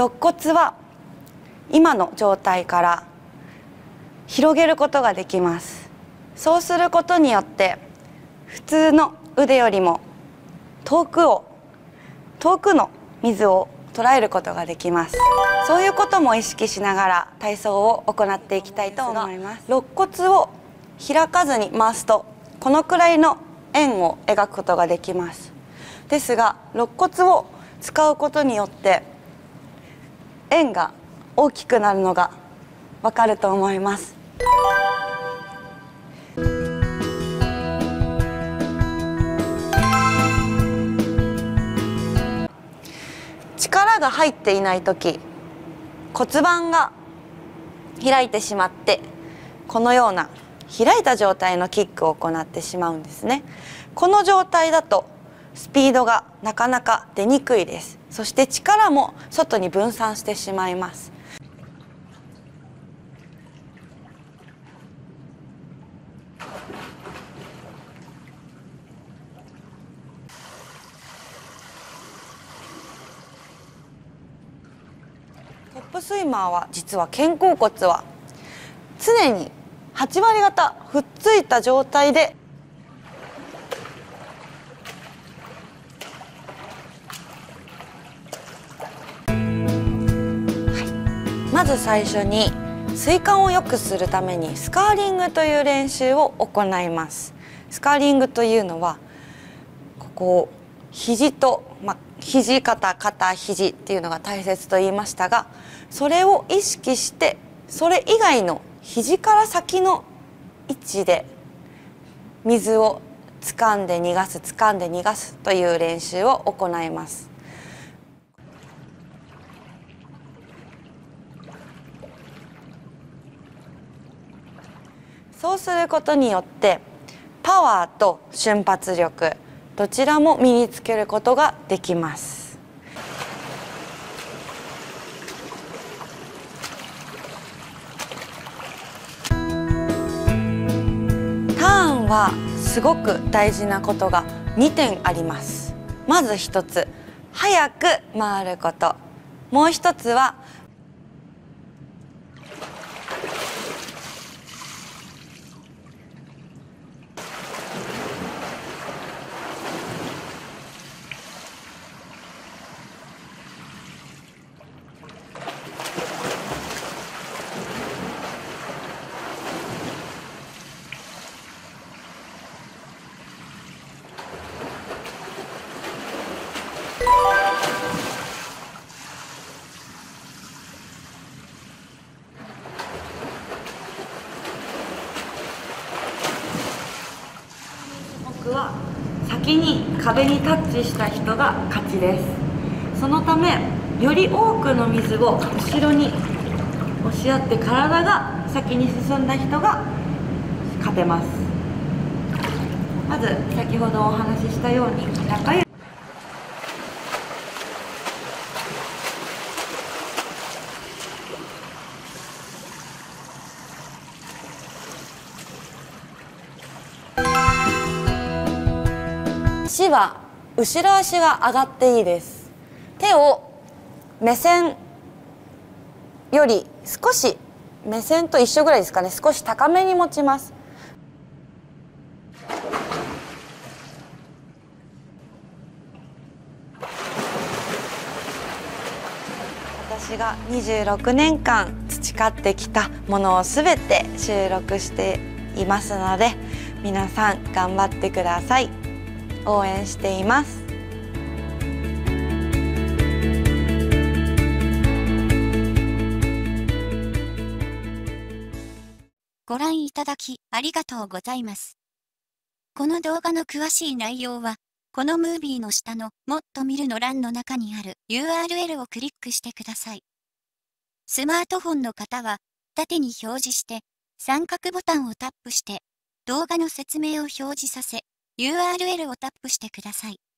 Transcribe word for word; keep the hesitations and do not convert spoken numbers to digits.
肋骨は今の状態から広げることができます。そうすることによって普通の腕よりも遠くを遠くの水を捉えることができます。そういうことも意識しながら体操を行っていきたいと思います。肋骨を開かずに回すとこのくらいの円を描くことができます。ですが肋骨を使うことによって円が大きくなるのがわかると思います。力が入っていない時、骨盤が開いてしまってこのような開いた状態のキックを行ってしまうんですね。この状態だとスピードがなかなか出にくいです。そして力も外に分散してしまいます。トップスイマーは実は肩甲骨は常にはち割方ふっついた状態でまず最初に水管を良くするためにスカーリングという練習を行います。スカーリングというのはここを肘と、まあ、肘肩肩肘っていうのが大切と言いましたが、それを意識してそれ以外の肘から先の位置で水を掴んで逃がす掴んで逃がすという練習を行います。そうすることによってパワーと瞬発力どちらも身につけることができます。ターンはすごく大事なことがにてんあります。まずひとつ、早く回ること。もう一つはは先に壁にタッチした人が勝ちです。そのためより多くの水を後ろに押し合って体が先に進んだ人が勝てます。まず先ほどお話ししたように中指足は後ろ足が上がっていいです。手を目線より少し目線と一緒ぐらいですかね、少し高めに持ちます。私がにじゅうろくねんかん培ってきたものをすべて収録していますので、皆さん頑張ってください。応援しています。 ご覧いただきありがとうございます。この動画の詳しい内容は、このムービーの下のもっと見るの欄の中にある ユーアールエル をクリックしてください。スマートフォンの方は縦に表示して三角ボタンをタップして動画の説明を表示させ ユーアールエル をタップしてください。